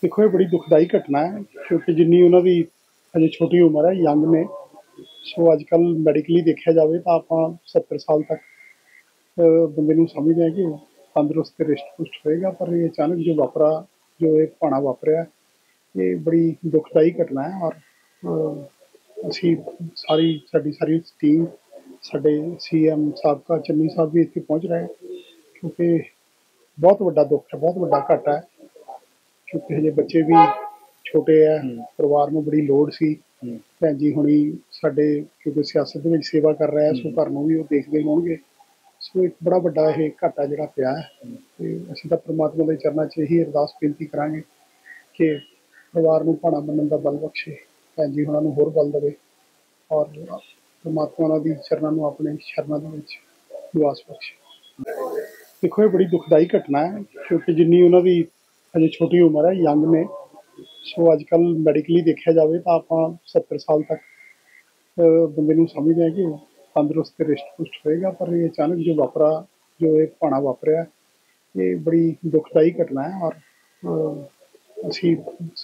देखो ये बड़ी दुखदाई घटना है क्योंकि जिन्नी उन्हों की अजे छोटी उम्र है यंग ने सो अजकल मैडिकली देखा जाए तो आप 70 साल तक बंदे नूं समझते हैं कि वो तंदुरुस्त ते रिश्ट पुष्ट होएगा पर ये अचानक जो वापरा जो एक भाना वापरिया ये बड़ी दुखदाई घटना है और असी सारी टीम साडे सीएम साबका चन्नी साहब भी इत्थे पहुँच रहे हैं क्योंकि बहुत वड्डा दुख है बहुत वड्डा घाटा है क्योंकि हजे बच्चे भी छोटे है परिवार में बड़ी लोड़ सी भैन जी हुणी साडे क्योंकि सियासत दे विच सेवा कर रहे हैं सो घर नूं भी वो देखदे होणगे सो एक बड़ा वड्डा ये घाटा जिहड़ा पिया है ते असीं तां परमात्मा दे चरनां 'च यही अरदास बेनती करांगे कि परिवार नूं भाणा मनण दा बल बख्शे भैन जी हुणां नूं होर बल देवे और परमात्मा उन्हां दी चरनां नूं अपने शरनां दे विच निवास बख्शे। देखो ये बड़ी दुखदाई घटना है क्योंकि जिन्नी उन्हों की अजे छोटी उम्र है यंग ने सो अजकल मैडिकली देखा जाए तो आप 70 साल तक बंदे नूं समझते हैं कि वो तंदुरुस्त ते रिश्ट पुष्ट होएगा पर ये अचानक जो वापरा जो एक भाना वापरिया ये बड़ी दुखदाई घटना है और असी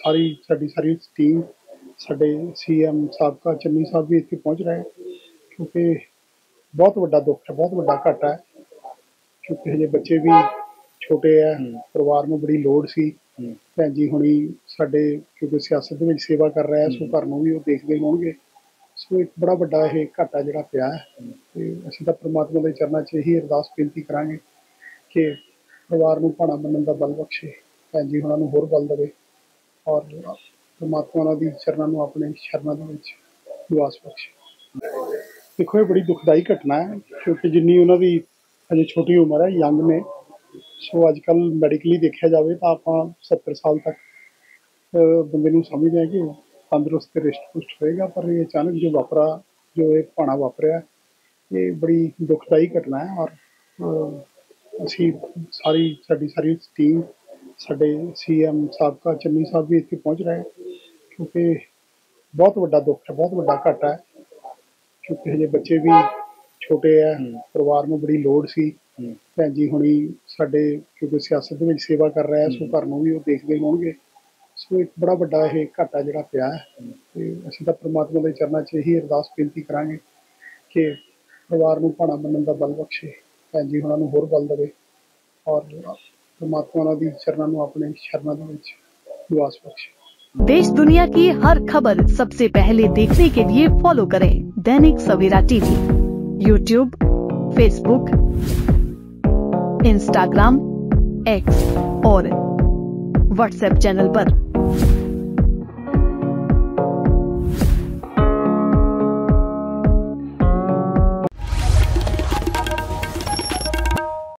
सारी टीम साडे सीएम साबका चन्नी साहब भी इत्थे पहुँच रहे हैं क्योंकि बहुत वड्डा दुख है बहुत वड्डा घाटा है क्योंकि हजे बच्चे भी छोटे है परिवार में बड़ी लोड़ सी भैन जी हुणी साडे क्योंकि सियासत दे विच सेवा कर रहे हैं सो घर नूं भी वो देखदे होणगे सो एक बड़ा वड्डा ये घाटा जिहड़ा पिया है ते असीं तां परमात्मा दे चरनां 'च यही अरदास बेनती करांगे कि परिवार नूं भाणा मनण दा बल बख्शे भैन जी हुणां नूं होर बल देवे और परमात्मा उन्हां दी चरनां नूं अपने शरनां दे विच निवास बख्शे। देखो ये बड़ी दुखदाई घटना है क्योंकि जिन्नी उन्हों की अजे छोटी उम्र है यंग ने सो अजकल मैडिकली देखा जाए तो आप 70 साल तक बंदे नूं समझते हैं कि वो तंदुरुस्त ते रिश्ट पुष्ट होएगा पर ये अचानक जो वापरा जो एक भाना वापरिया ये बड़ी दुखदाई घटना है और असी सारी टीम साडे सीएम साबका चन्नी साहब भी इत्थे पहुँच रहे हैं क्योंकि बहुत वड्डा दुख है बहुत वड्डा घाटा है क्योंकि हजे बच्चे भी छोटे है परिवार में बड़ी लोड़ सी भैन जी हुणी साडे क्योंकि सियासत दे विच सेवा कर रहे हैं सो घर नूं भी वो देखदे होणगे सो एक बड़ा वड्डा ये घाटा जिहड़ा पिया है ते असीं तां परमात्मा दे चरनां 'च यही अरदास बेनती करांगे कि परिवार नूं भाणा मनण दा बल बख्शे भैन जी हुणां नूं होर बल देवे और परमात्मा उन्हां दी चरनां नूं अपने शरनां दे विच निवास बख्शे। देश दुनिया की हर खबर सबसे पहले देखने के लिए फॉलो करें Dainik Savera TV, YouTube, Facebook, Instagram, X और व्हाट्सएप चैनल पर।